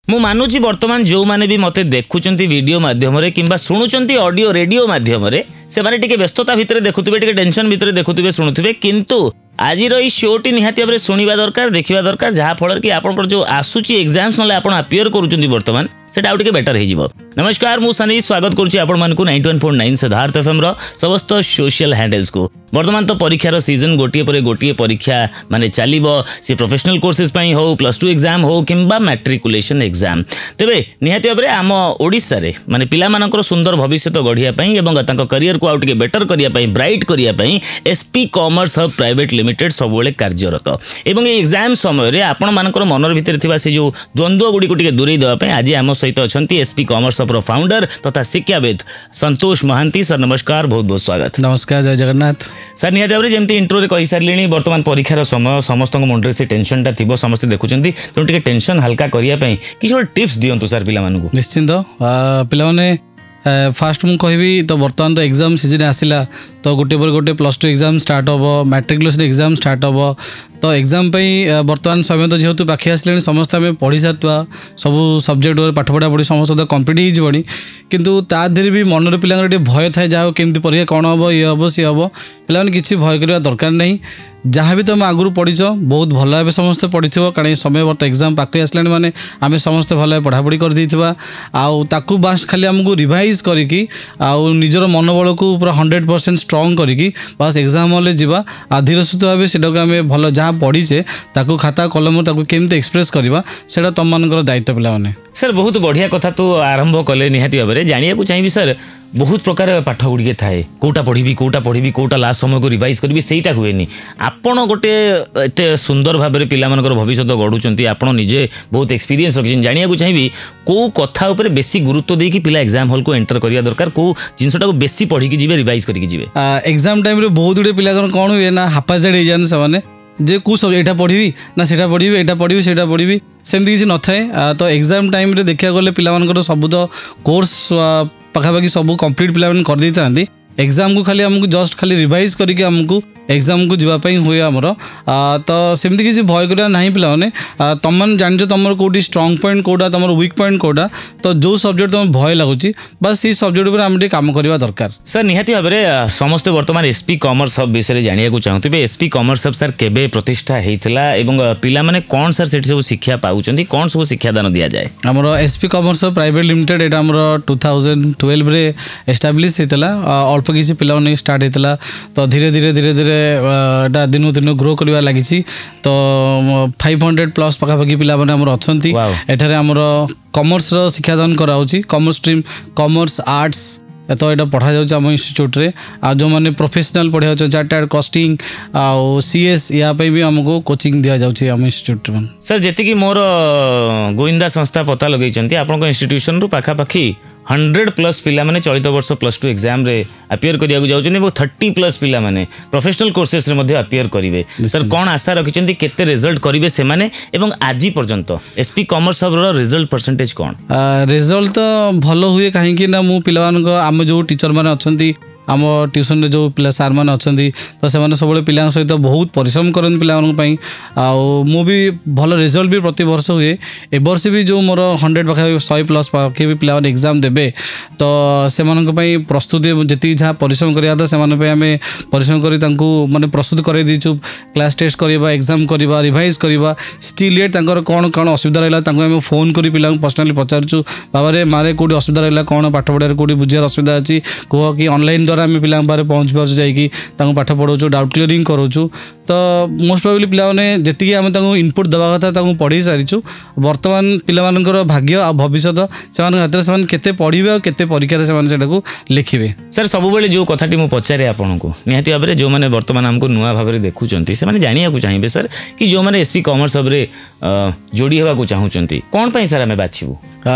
मु मानुची वर्तमान जो माने भी मते देखुचंती वीडियो माध्यम रे किंबा सुनुचंती ऑडियो रेडियो माध्यम रे से माने टिके व्यस्तता भितरे देखुतबे टिके टेंशन भितरे देखुतबे सुनुतबे किंतु आज ई शोटी निहाती भाव शुणा दरकार देखा दरकार जहाँ फल कि आप जो आसूची एग्जाम्स ना आप अपियर करुँच बर्तमान सेटा आउटे बेटर हो। नमस्कार मु सनी स्वागत करुच्ची आपण मानकु 91.9 सिद्धार्थ एफएम रो समस्त सोशल हैंडल्स को। वर्तमान तो परीक्षार सीजन गोटे पर गोटे परीक्षा माने चलिबो से प्रोफेशनल कोर्सेस पई हो +2 एग्जाम हो किंबा मैट्रिकुलेशन एग्जाम तेबे निहाती भाव आम ओडिशा रे माने पिला मानकर सुंदर भविष्य गढ़िया पई एवं तांको करियर को आउटे बेटर करिया पई ब्राइट करिया पई SP commerce hub private limited सबुले कार्यरत एवं ए एग्जाम समय रे आपण मानकर मनर भितर थिबा से जो द्वंद्व गुडी को टिके दूरे देवा पई आज आम सहित अछंती एसपी कॉमर्स हब रो फाउंडर तथा शिक्षाविद संतोष महांती सर नमस्कार बहुत बहुत स्वागत। नमस्कार जय जगन्नाथ सर निहाती भाव जमी इंट्रो रे कही सारे बर्तमान परीक्षार समय समस्त मुंडे से टेंशन टा थी समस्त देखुंत तेणु टे टेंशन हल्का करने कि टिप्स दिंतु सर पिला निश्चिंत पिला फास्ट मु कहि तो बर्तमान तो एग्जाम सीजन आसला तो गोटे पर गोटे +2 एग्जाम स्टार्ट हम मैट्रिकुलेशन एग्जाम स्टार्ट हम तो एग्जाम बर्तमान समय तो जेहेतु पाखे आसले समस्त आम पढ़ी सारा सब सब्जेक्ट पाठ पढ़ा पढ़ी समस्त तो कम्प्लीट होनी किंतु ता देहरे भी मनर पिला भय थाए जहाँ केमती परीक्षा कौन हम ये हम सी हम पे किसी भय करवा दरकार नहीं जहाँ भी तुम आगुरी पढ़ीच बहुत भल भाव समस्त पढ़ी कारण समय बर्त एग्जाम पाखे आसला माने आम समस्त भल पढ़ापढ़ी कर आउ बास खाली आमको रिवाइज करी निजर मनोबल को पूरा 100% स्ट्रॉन्ग करी बास एग्जाम हॉल जावा धीरे सुस्थ भाव से आम भल जहाँ पढ़ीचे खाता कलम केमती एक्सप्रेस करवा से तुम मान दायित्व पे सर बहुत बढ़िया कथा तो आरंभ कले निहाती भाव में जाना चाहिए सर बहुत प्रकार पाठ गुड़िके थाए कौटा पढ़ी कौटा लास्ट समय को रिवाइज करी सहीटा हुए आपण गोटे एत सुंदर भाव में पिला भविष्य गढ़ुंट आपड़ निजे बहुत एक्सपीरियंस रखिए जाना चाहिए कौ कथा उपर बेसी गुरुत्व देकी पिला एग्जाम हॉल को एंटर करिया दरकार कौ जिनसटा को बेसी पढ़ी जी रिवाइज करके जी एग्जाम टाइम रे बहुत गुड़े पिला कौन हुए ना हापाजाड़ हो जाते से जे कौ सब एटा पढ़ी ना सेटा पढ़ी एटा पढ़ी सेटा पढ़ी सेमती किसी न थाए तो एग्जाम टाइम रे देखा गले पिला सब तो कोर्स पाखापाखि सब कंप्लीट पिला कर दे था एग्जाम को खाली हमको जस्ट खाली रिवाइज करके हमको एग्जाम को जीवाई हुए आमर तो सेमती किसी भय करा ना पिला तुम जान तुम कौटी स्ट्रंग पॉइंट कौटा तुम वीक पॉइंट कौटा तो जो सब्जेक्ट तुम भय लगुच बस से सब्जेक्ट पर आम काम करवा दरकार सर निहाती भाव में समस्ते बर्तमान एसपी कॉमर्स हब विषय जाना चाहते एसपी कॉमर्स हब सर केबे प्रतिष्ठा होता है पिला माने कौन सर से सब शिक्षा पाँच कौन सब शिक्षादान दि जाए आम SP commerce hub private limited एटा आम 2012 रे एस्टाब्लिश होता अल्प किसी पिला स्टार्ट होता तो धीरे धीरे धीरे धीरे दिन दिन ग्रो करवा लगी तो 500+ पाखापाखि पिला अच्छा एठारे आमर कॉमर्स शिक्षादान कराऊँगी कॉमर्स स्ट्रीम कॉमर्स आर्ट्स तो यहाँ पढ़ा जाम इंस्टीट्यूट रे आ जो मैंने प्रोफेशनल पढ़ा चार्टर्ड कॉस्टिंग आउ सीएस यापाई भी आमको कोचिंग दि जाऊँगी आम इंस्टीट्यूट में सर जी मोर गोइंदा संस्था पता लगे आप इंस्टीट्यूशन रू पाखापाखि 100+ पिला माने चलित वर्ष +2 एग्जाम रे अपियर करिया जाउछने 30+ पिला माने प्रोफेशनल कोर्सेस रे मध्ये अपियर करिवे सर कोन आशा रखिचंती केते रिजल्ट करिवे से माने एवं आजि पर्यंत एसपी कॉमर्स हब रो रिजल्ट परसेंटेज कोन रिजल्ट तो भलो हुए काहे कि ना मु पिलावान को आम जो टीचर माने अछंती आम ट्यूशन रे जो पिला सार मैंने अच्छा तो से सब पिला सहित बहुत परिश्रम करते पिलाई मु भी भल रिजल्ट भी प्रति वर्ष हुए ए वर्ष भी जो मोर 100 पाखे 100+ पाखे भी पिला एग्जाम देबे तो से प्रस्तुति जी जहाँ परिश्रम करा से आम परिश्रम कर माने प्रस्तुत कर दीचु क्लास टेस्ट करवा एग्जाम करवा रिवाइज करवा स्टिल एट कौन कौन असुविधा रहा आम फोन कर पिला पर्सनाली पचारूँ बाबा रे मारे कौटी असुविधा रहा कौन पाठ पढ़ार कौटी बुझार असुविधा अच्छी कह कि ऑनलाइन द्वारा आम पिला पारे पहुँच पार्छ जाकि पाठ पढ़ाऊँ डाउट क्लीयरिंग करूँ तो मोस्ट प्रोबेबली पिलाने जी आम इनपुट देवा कथा पढ़ी सारीचु बर्तमान पिलामानकर भाग्य आ भविष्य से हाथ में केते पढ़े और केते परीक्षा से लिखे सर सब जो कथाटी मुझे पचारे आपको निहाती भाव में जो मैंने बर्तमान आमको नुआ भाव में देखुं से जाना चाहिए सर कि जो मैंने एसपी कॉमर्स हब जोड़ी होगा चाहूँगी कौन पर सर आम बाछू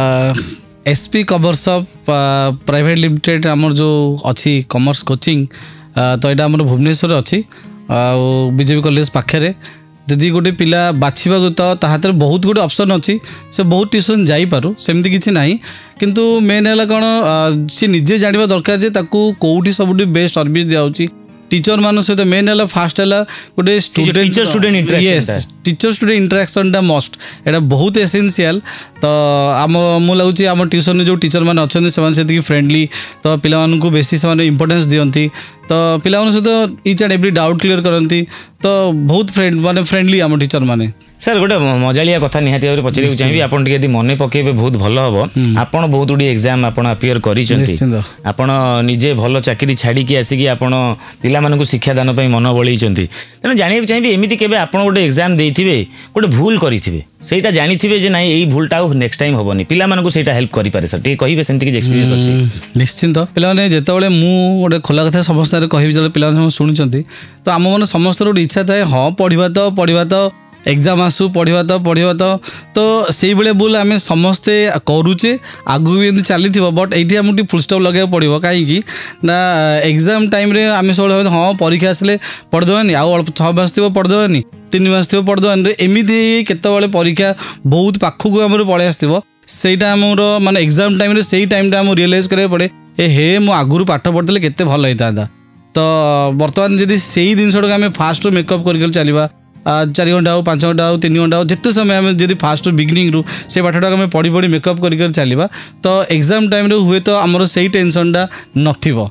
SP commerce hub private limited आमर जो अच्छी कॉमर्स कोचिंग तो यहाँ आम भुवनेश्वर अच्छी बीजेपी कॉलेज पाखे जदि गोटे पिला बाछा तो हाथ में बहुत गुड ऑप्शन अच्छी से बहुत ट्यूशन जापारू सेमती किसी ना किंतु मेन है कौन सी निजे जानवा दरकार जे कौटी सब बेस्ट सर्विस दिया टीचर मान सहित मेन है फास्ट है गोटे teacher student interaction teacher student interaction must एटा बहुत एसेंशियल तो आम मु लगुच आम ट्यूशन जो टीचर मैंने अच्छा से फ्रेंडली तो पिला बेसी से इंपोर्टेंस दियंती तो पिला सहित each and every doubt clear करती तो बहुत फ्रेंड माने फ्रेंडली आम टीचर माने सर गोटे मजालिया कथा निहाती भाव पचार चाहिए आपन टी मन पकेबे बहुत भल हम आपन बहुत गुडी एग्जाम आपन अपियर करिसेंती आपन निजे भल चाकरी छाड़ी की आसिकी आपन पिला मानकु शिक्षा दान पई मन बळीचंती तेना जानिया चाहिए एमिति केबे आपन गोटे एग्जाम देइथिबे गोटे भूल करिथिबे सेटा जानिथिबे जे नाही एई भूलटा नेक्स्ट टाइम होबनी पिला मानकु सेटा हेल्प करि पारे सर टी कहिबे सेंति की एक्सपीरियंस अछि निश्चित पिला माने जेतेबेले मु गोटे खोला कथा समस्त रे कहिबि जे पिला माने सुनिचंती तो आम मन समस्त रो इच्छा थाए हां पढिबा तो एग्जाम आसू पढ़ा तो से भाई भूल आम समस्ते करुचे आगु भी चली बट ये आमको फुल स्टॉप लगे पड़ो कहीं ना एग्जाम टाइम रे आम सब हाँ परीक्षा आसले पढ़देवानी आउ अल्प 6 मास थी पढ़देवानी 3 मास थी पढ़देवानी तो एमती केतबले परीक्षा बहुत पाखक आम पलि आसो सहीटा आमर माने एग्जाम टाइम से टाइम आम रियलाइज करा पड़े हे मु आगुरी पाठ पढ़ते केते भल होता तो बर्तमान जदि से जिनटा आम फास्ट मेकअप कर चलवा 4 घंटा हो 5 घंटा हो 3 घंटा हो जिते समय आम जब फास्ट बिगिनिंग रू से पाठटा आम पढ़ी पढ़ी मेकअप कर चलवा तो एग्जाम टाइम हुए तो आमर से टेंशनटा नथिबो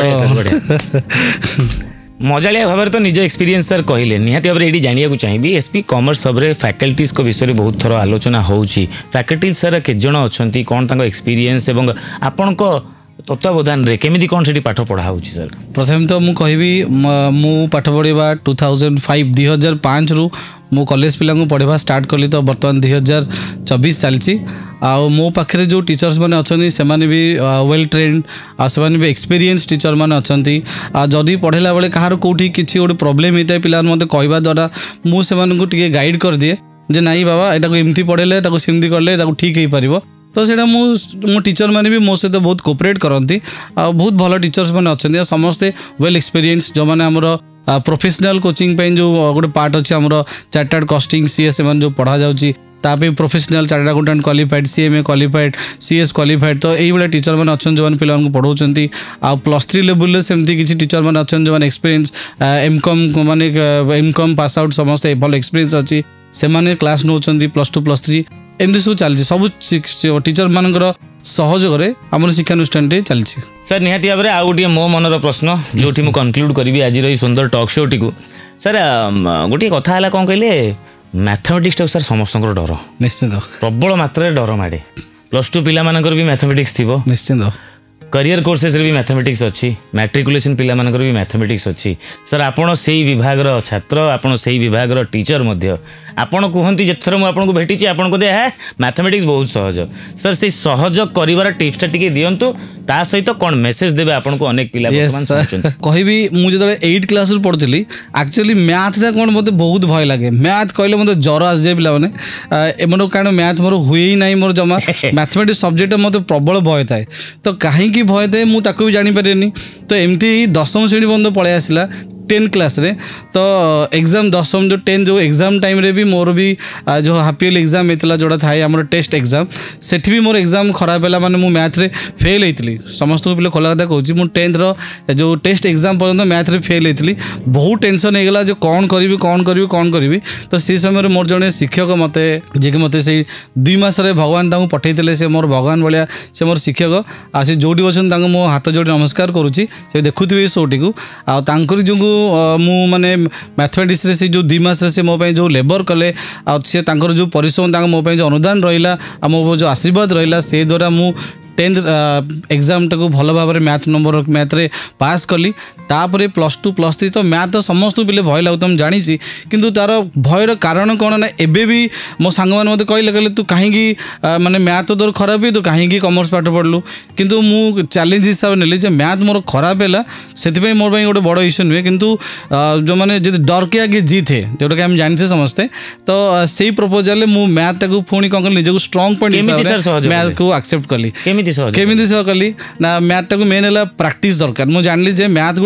मजालिया भाव तो निज एक्सपीरियंस सर कहले निहाती भाव ये जाना चाहिए एसपी कॉमर्स सबरे फैकल्टीज को विषय में बहुत थर आलोचना होची फैकल्टीज सर के जन अच्छा कौन तांको एक्सपीरियंस एवं आपण को तत्वावधान रे केमिति कौन से पाठ पढ़ा होची सर प्रथम तो मु कहबी मु पाठ पढ़ा 2005 रु मु कॉलेज पिला पढ़ा स्टार्ट कली तो बर्तमान 2024 चलची आउ मो पाखे जो टीचर्स मैंने अच्छा से भी वेल ट्रेंड आ भी एक्सपीरियंस टीचर मैंने अच्छा जदि पढ़ेला बेले कहार कौटी किसी गोटे प्रोब्लेम होता है पिला मत कहवा द्वारा मुझे गाइड कर दिए जे नाई बाबा यहाँ एमती पढ़ेले सेमती कले ठीक हो पार तो से मो टीचर मैंने भी मो सहित बहुत कोऑपरेट करती बहुत भल टीचर्स मैंने अच्छा समस्ते वेल एक्सपीरियंस जो मैंने आमर प्रोफेशनल कोचिंग जो गोटे पार्ट अच्छे आमर चार्टर्ड कॉस्टिंग सीएस जो पढ़ा जाऊँगी तापे professional chartered accountant qualified CMA qualified CS qualified तो ये टीचर मैंने अच्छा जो पिला पढ़ाऊँगी +3 लेवल सेमती किसी टीचर मैंने अच्छा जो एक्सपीरियंस एमकॉम माने एमकॉम पास आउट समस्त भल एक्सपीरियंस अच्छी से मैंने क्लास नौ +2 +3 एमती सब चलती सब टीचर मानकर सहयोग आम शिक्षानुष्ठान चलती सर निहाती भाव में आउ गोटे मो मनर प्रश्न जो मुझे कनक्लूड करी आज सुंदर टॉक शो टी सर गोटे कथा है कौन कहले मैथमेटिक्स सर समस्त डर निश्चित प्रबल मात्रा डर माड़े +2 पिला मानकर भी मैथमेटिक्स थी निश्चित करियर कोर्सेस भी मैथमेटिक्स अच्छी मैट्रिकुलेशन पिला मानकर भी मैथमेटिक्स अच्छी सर आपण से विभाग छात्र आपण से विभाग टीचर मध्य आपण कहते जितथर मुझे भेटी आपन को है मैथमेटिक्स बहुत सहज सर से सहज कर टिप्सटा टी दिंतु ता सहित कौन मेसेज देवे आपन को अनेक पिला कहबी मुझे 8 क्लास पढ़ुली एक्चुअली मैथटा कौन मत बहुत भय लगे मैथ कहले मतलब ज्वर आस जाए पे मोर कारण मैथ मोर हुए ही ना मोर जमा मैथमेटिक्स सब्जेक्ट मत प्रबल भय थाए तो कहीं भय थाए मुझे भी जानीपारे तो एमती 10वीं श्रेणी बंद पलि आसला 10th क्लास रे तो एग्जाम 10वीं जो 10 जो एग्जाम टाइम रे भी मोर भी जो हाफियल एग्जाम होता जोड़ा थाए आम टेस्ट एग्जाम सेठी भी मोर एग्जाम खराब है माने मु मैथ रे फेल होती समस्त पे खोला कथा कहूँ मुझे 10th जो टेस्ट एग्जाम पर्यंत मैथ रे फेल होती बहुत टेंशन होगा जो कौन करी तो से समय मोर जड़े शिक्षक मत जी कि मत से 2 मास भगवान पठे से मोर भगवान भाया से मोर शिक्षक आ जोटी अच्छा मो हाथ जोड़ी नमस्कार करुच्ची से देखुवे शोटी को आकर जो मु माने मैथमेटिक्स रे से जो 2 मास से मो जो लेबर कले से जो परिश्रम मो जो अनुदान रहा मो जो आशीर्वाद रहा से द्वारा मु 10th एग्जाम टाक भल भाव में मैथ नंबर मैथ रे पास कली तापर +2 +3 तो मैथ तो समस्त पिले भय लगता मुझे जानी किंतु तार भयर कारण कौन ना एबे भी मो सांग मैंने मत कहले तू कहीं माने मैथ तोर खराब ही तू कहीं कॉमर्स पाठ पढ़लु किंतु मु चैलेंज हिसाब से नेली मैथ मोर खराब है से मोर गोटे बड़ इश्यू नुहे किंतु जो मैंने जो डर के आगे जीते जोटा कि हम जानी समस्ते तो से प्रपोजाल मु मैथ टाक पुणी कौन कली निजक स्ट्रंग पॉइंट मैथ को एक्सेप्ट कली केमी सह कली ना मैथ टाक मेन है प्रैक्टिस दरकार मुझे जानी जे मैथ गोटे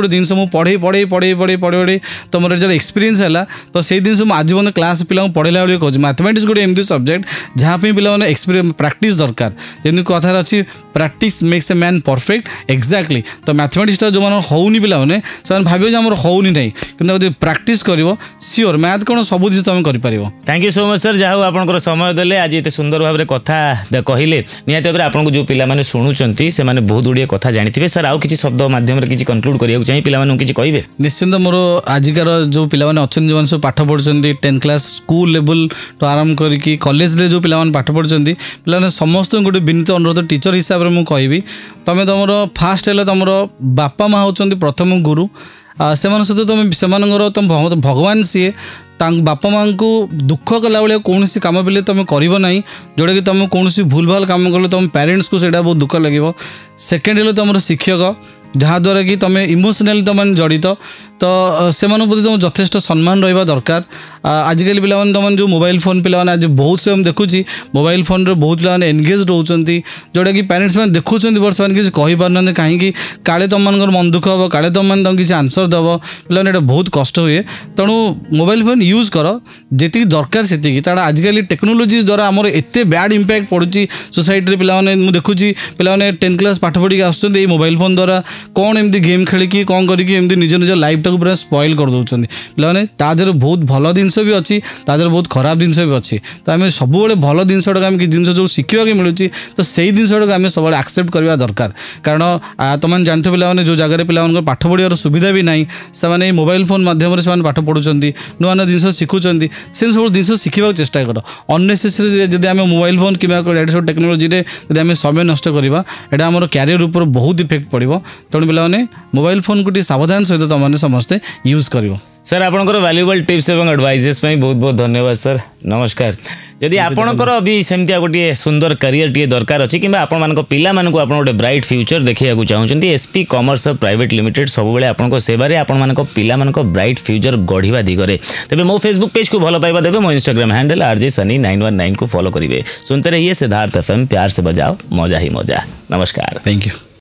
जिनस मुझे पढ़े पढ़े पढ़े पढ़े पढ़े पढ़े तो मोर जो एक्सपीरियंस है तो से दिन मुझे आज बंद क्लास पिला पढ़ेला बेले कहूँ मैथमेटिक्स गोटे एमती सब्जेक्ट जहाँ पे एक्सपीरियंस प्रैक्टिस दरकार जमी कथार अच्छी practice makes a man perfect exactly तो मैथमेटिक्स जो होनी पिलाने से भाव आम होनी ना कि प्रैक्टिस कर सियोर मैथ कौन सब जिन तुम कर। Thank you so much sir जहाँ आप समय देले आज ये सुंदर भाव में कथा कहले निहत भाव आपको जो पिला शुणुंट से बहुत गुड़िए कथा जानी सर आउ किसी शब्द माध्यम किसी कंक्लूड करने चाहिए पिला किसी कहे निश्चिंत मोर आजिकार जो पिलाने अच्छा जो सब पाठ पढ़ुं 10th क्लास स्कूल लेवल तो आरंभ करके कॉलेज रे जो पिलाने पाठ पढ़ुं पिलाने समस्त गोटे विनीत अनुरोध टीचर हिसाब से मुझे कहि तुम तुम फास्ट है तुम बापा माँ होती प्रथम गुरु से सहित तुम भगवान सी बापा माँ को दुख कला भाया कौन कम पे तुम करना जोटा कि तुम कौन भूल भाल कम कल तुम पेरेंट्स को ସେଇଟା बहुत दुख लगे। सेकेंड है तुम शिक्षक जहाँद्वारा कि तुम इमोशनाली तुम जड़ित तो से प्रति तुम यथेष्ट सम्मान रहा दरकार। आजिकल पिला तुम जो मोबाइल फोन पिला आज बहुत से देखुची मोबाइल फोन रे बहुत पिला एनगेज रोचंती जोटा कि पेरेंट्स मैंने देखुं बट से किसी कहींपार कहीं काले तुम मन दुख हम काले तुम मैंने किसी आंसर दब पे बहुत कष्ट हुए तेणु मोबाइल फोन यूज कर जी दरकार से आजिकल टेक्नोलोजी द्वारा आमर एत बैड इंपैक्ट पड़ुची सोसाइटी पिलाने मुझे देखुची पिलाने 10th क्लास पाठ पढ़ी आसुँच मोबाइल फोन द्वारा कौन एमती गेम खेलिकी कौन करके निज निज लाइफ टाक पूरा स्पॉइल कर दौरान पे तादेह बहुत भल जिनस भी अच्छी तादेह बहुत खराब जिनस भी अच्छी तो आम सब भल जिनसा जिन जो शिखा मिलूँ तो से जिनसा आम सब एक्सेप्ट करवा दरकार कारण तुम जानते पे जो जगह पे पाठ पढ़ार सुविधा भी ना से मोबाइल फोन मध्यम से पाठ पढ़ुं नुआ नुआ जिन शिखुं से सब जिन शिखा चेष्टा कर अननेसेसरी जब आम मोबाइल फोन कि टेक्नोलोजी जब समय नष्ट करवा यहाँ आम क्यारियर उपर बहुत इफेक्ट पड़ो तेणु पे मोबाइल फोन को सावधान सहित तुमने समस्ते यूज कर। सर आपनकर वैल्यूएबल टिप्स एवं एडवाइजेस बहुत बहुत धन्यवाद सर नमस्कार। जदि आपणकर अभी सेमती गोटे सुंदर करियर टी दरकार अच्छी कि आपण पिला गोटे ब्राइट फ्यूचर देखा चाहते एसपी कॉमर्स प्राइवेट लिमिटेड सब आपण सेवार आपण पिला ब्राइट फ्यूचर गढ़ा दिगरे तेज मो फेसबुक पेज को भल पाइबा देवे मो इंस्टाग्राम हैंडल RJ Sunny919 को फॉलो करेंगे। सुनते रहिए सिद्धार्थ FM प्यार से बजाओ मजा ही मजा। नमस्कार। Thank you.